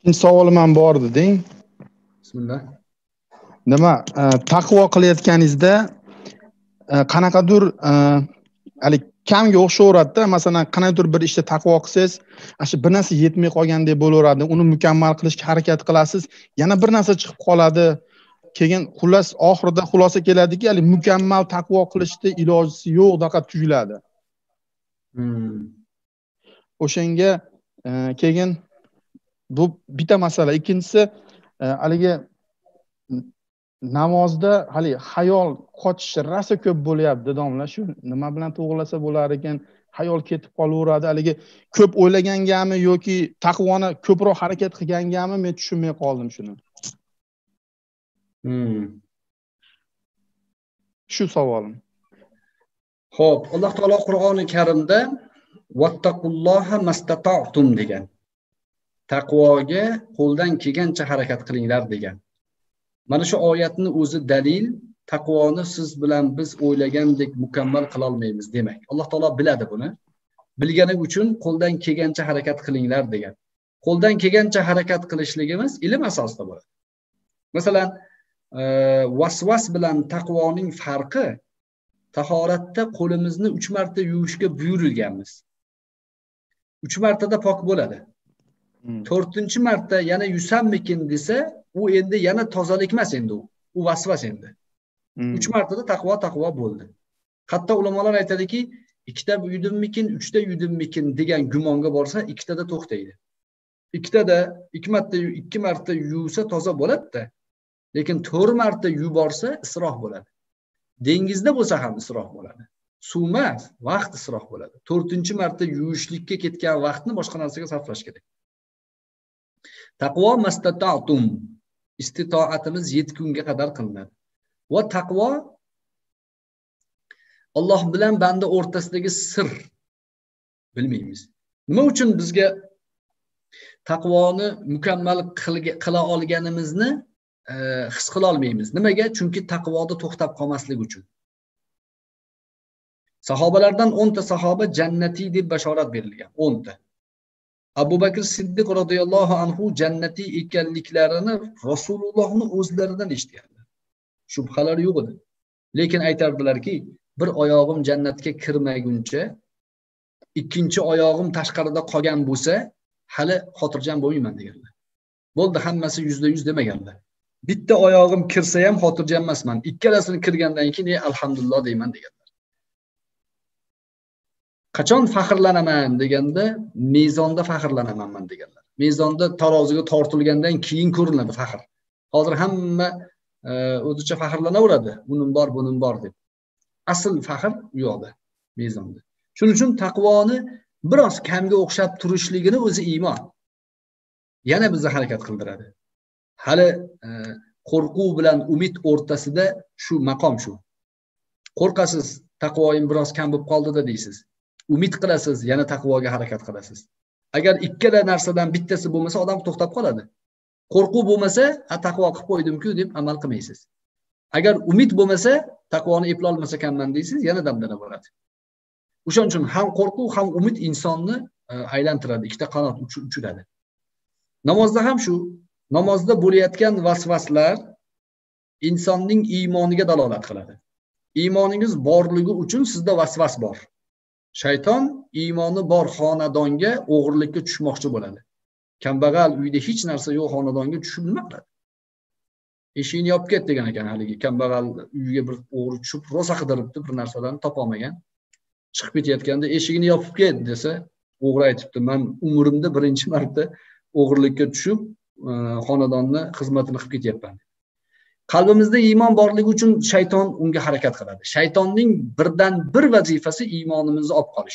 Ikkinchi savolim ham bor deding. Bismillah. Nima, taqvo qilayotganingizda qanaqadir hali kamga o'xshaveradi-da. Masalan, qanaqadir bir ishda taqvo qilsangiz, shu bir narsa yetmay qolgandek bo'laveradi. Uni mukammal qilishga harakat qilasiz. Yana bir narsa chiqib qoladi. Keyin xullas oxirida xulosa keladiki, hali mukammal taqvo qilishni ilojisi yo'q daqa tuyuladi. O'shanga keyin bu bitta masala. Ikkinchisi haligi namozda hali xayol qochish rosa ko'p bo'lyapti, domla. Shu nima bilan to'g'rilasa bo'lar ekan? Xayol ketib qolaveradi. Haligi ko'p o'ylagangami yoki taqvoni ko'proq harakat qilgangami, men tushunmay qoldim shuni. Shu savolim. Xo'p, Alloh taolo Qur'oni Karimda vattaqulloha mastata'tum degan. Taqvoga qo'ldan kelgancha harakat qilinglar degan. Mana shu oyatning o'zi dalil, taqvoni siz bilan biz o'ylagandek mukammal qila olmaymiz demak. Alloh taolo biladi buni. Bilgani uchun qo'ldan kelgancha harakat qilinglar degan. Qo'ldan kelgancha harakat qilishligimiz ilm asosida bo'ladi. Masalan, vasvas bilan taqvoning farqi, tahoratda qo'limizni 3 marta yuvishga buyurilganmiz. 3 martada pok bo'ladi. 4-marta yana yusammikin desa, u endi yana tozalik emas endi u. U vasvas endi. 3 martada taqvo bo'ldi. Hatto ulamolar aytadiki, 2ta yudimmikin, 3ta yudimmikin degan gumonga borsa, 2tada to'xtaydi. 2tada 2 marta yuvsa toza bo'ladi-da. Lekin 4 marta yuborsa isrof bo'ladi. Dengizda bo'lsa ham isrof bo'ladi. Suv emas, vaqt isrof bo'ladi. 4-marta yuvishlikka ketgan vaqtni boshqa narsaga sarflash kerak. Taqvo mastata'tum, istitoatimiz yetgunga qadar qilinadi. Va taqvo Alloh bilan banda o'rtasidagi sir. Bilmaymiz. Nima uchun bizga taqvoni mukammal qila olganimizni his qila olmaymiz? Nimaga? Chunki taqvoda to'xtab qolmaslik uchun. Sahobalardan 10 ta sahoba jannatiy deb bashorat berilgan. 10 ta. Abu Bakr Siddiq radhiyallohu anhu jannatiy ekanliklarini Rasulullohning o'zlaridan eshitganlar. Shubhalar yo'q edi. Lekin aytardilarki, bir oyog'im jannatga kirmaguncha, ikkinchi oyog'im tashqarida qolgan bo'lsa, hali xotirjam bo'lmayman deganlar. Bo'ldi, hammasi %100 demaganlar. Bitta oyog'im kirsa ham xotirjam emasman. Ikkalasini kirgandan keyin alhamdulillah deyman deganlar. Qachon faxrlanaman deganda, mezonda faxrlanaman deganlar. Mezonda taroziga tortilgandan keyin ko'rinadi faxr. Hozir hamma o'zicha faxrlanaveradi. Bunim bor, bunim bor deb. Asl faxr u yoqda, mezonda. Shuning uchun taqvoni biroz kamga o'xshab turishligini o'zi iymon. Yana bizni harakat qildiradi. Hali qo'rquv bilan umid o'rtasida shu maqom shu. Qo'rqasiz, taqvoyim biroz kam bo'lib qoldi-da deysiz. Umid qilasiz, yana taqvoga harakat qilasiz. Agar ikkala narsadan bittasi bo'lmasa, odam to'xtab qoladi. Qo'rquv bo'lmasa, taqvo qilib qo'ydim-ku deb amal qilmaysiz. Agar umid bo'lmasa, taqvoni eplay olmasa ekanman deysiz, yana damdana bo'ladi. O'shaning uchun ham qo'rquv, ham umid insonni aylantiradi, ikkita qanot uchiradi. Namozda ham shu. Namozda bo'layotgan vasvaslar insonning iymoniga dalolat qiladi. Iymoningiz borligi uchun sizda vasvas bor. Shayton iymoni bor xonadonga o'g'irlikka tushmoqchi bo'ladi. Kambag'al uyda hech narsa yo'q xonadonga tushib nima qiladi? Eshikni yopib ket degan ekan haligi kambag'al uyiga bir o'g'ri tushib rosa qidiribdi, bir narsadan topa olmagan. Chiqib ketayotganda eshigini yopib ket desa, o'g'ri aytibdi, men umrimda birinchi marta o'g'irlikka tushib xonadonni xizmatini qilib ketyapman. Qalbimizda iymon borligi uchun shayton unga harakat qiladi. Shaytonning birdan bir vazifasi iymonimizni olib qolish.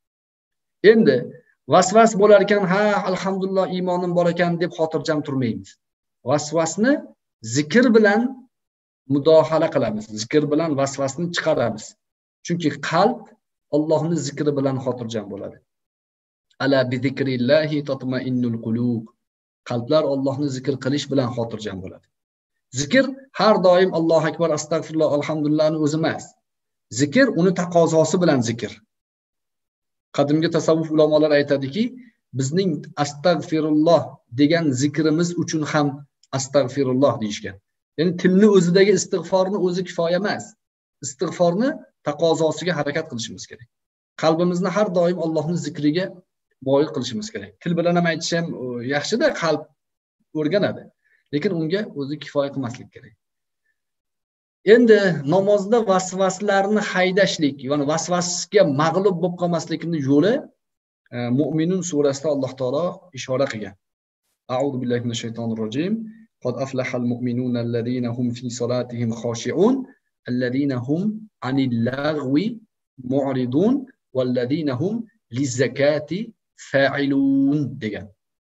Endi vasvas bo'lar ekan, ha, alhamdulillah iymonim bor ekan deb xotirjam turmaymiz. Vasvasni zikr bilan mudohala qilamiz. Zikr bilan vasvasni chiqaramiz. Chunki qalb Allohning zikri bilan xotirjam bo'ladi. Ala bi zikrillahi tatma'innul qulub. Qalblar Allohni zikr qilish bilan xotirjam bo'ladi. Zikr har doim Allohu akbar, astagfirullah, alhamdulillahni o'zi emas. Zikr uni taqozosi bilan zikr. Qadimgi tasavvuf ulamolar aytadiki, bizning astag'firulloh degan zikrimiz uchun ham astag'firulloh deyishgan. Ya'ni tilni o'zidagi istig'forni o'zi kifoya emas. Istig'forni taqozosiga harakat qilishimiz kerak. Qalbimizni har doim Allohning zikriga moyil qilishimiz kerak. Til bilan ham aytish ham yaxshi-da, qalb o'rganadi. Lekin unga o'zi kifoya qilmaslik kerak. Endi namozda vasvaslarni haydashlik, ya'ni vasvasga mag'lub bo'lib qolmaslikning yo'li Mu'minun surasida Alloh taolo ishora qilgan. A'udhu billahi minash shaytonir rojim. Qad aflahal mu'minuna allazina hum fi salatihim khashi'un allazina hum 'anil lagwi mu'ridun wallazina hum liz-zakati fa'ilun degan.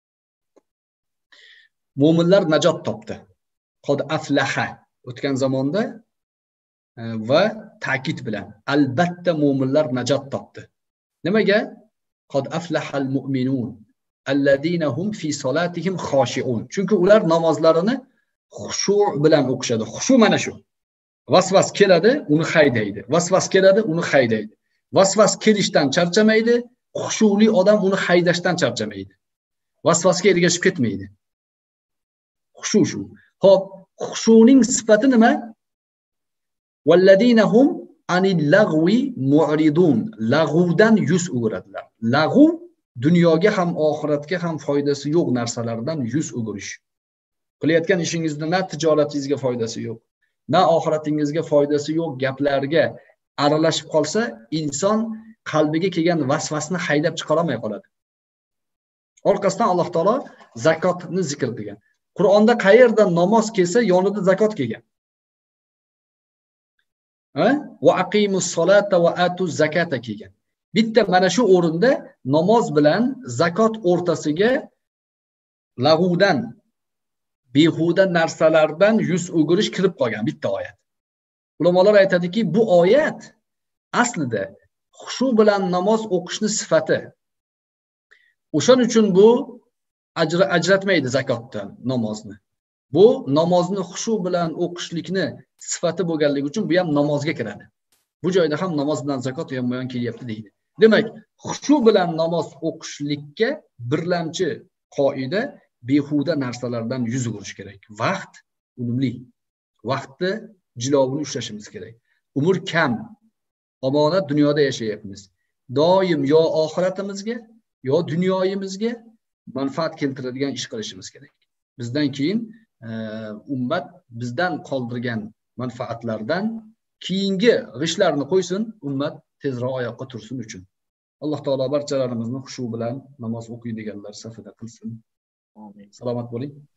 Mu'minlar najot topdi. Qad aflaha o'tgan zamonda va ta'kid bilan albatta mu'minlar najot topdi. Nimaga? Qad aflahal mu'minun allazina hum fi salatihim khashi'un. Chunki ular namozlarini xushu' bilan o'qishadi. Xushu' mana shu. Vasvas keladi, uni haydaydi. Vasvas keladi, uni haydaydi. Vasvas kelishdan charchamaydi, xushu'li odam uni haydashdan charchamaydi. Vasvasga ergashib ketmaydi. Xushu' shu. Xo'p, xushu'ning sifati nima? Wallazina hum anil lagwi mu'ridun. Lag'uvdan yuz o'giradilar. Lag'u dunyoga ham oxiratga ham foydasi yo'q narsalardan yuz o'girish. Qilayotgan ishingizda na tijoratingizga foydasi yo'q, na oxiratingizga foydasi yo'q gaplarga aralashib qolsa, inson qalbiga kelgan vasvasni haydab chiqara olmay qoladi. Orqasidan Alloh taolo zakotni zikr qilgan. Qur'onda qayerda namoz kelsa, yonida zakot kelgan. Va aqimus solata va atuz zakata kelgan. Bitta mana shu o'rinda namoz bilan zakot o'rtasiga lag'uvdan, behuda narsalardan yuz o'girish kirib qolgan bitta oyat. Ulamolar aytadiki, bu oyat aslida xushu bilan namoz o'qishni sifati. O'shaning uchun bu ajratmaydi zakotdan namozni. Bu namozni xushu bilan o'qishlikni sifati bo'lganligi uchun bu ham namozga kiradi. Bu joyda ham namoz bilan zakot yonma-yon kelyapti deydi. Demak, xushu bilan namoz o'qishlikka birlamchi qoida behuda narsalardan yuz o'girish kerak. Vaqt unumli. Vaqtni jilovini ushlashimiz kerak. Umr kam. Omonat dunyoda yashayapmiz. Doim yo oxiratimizga, yo dunyoyimizga manfaat keltiradigan ish qilishimiz kerak. Bizdan keyin ummat bizdan qoldirgan manfaatlardan keyingi g'ishlarni qo'ysin, ummat tezroq oyoqqa tursin uchun. Alloh taolo barchalarimizni xushu bilan namoz o'qiydiganlar safida qilsin. Amin. Salomat bo'ling.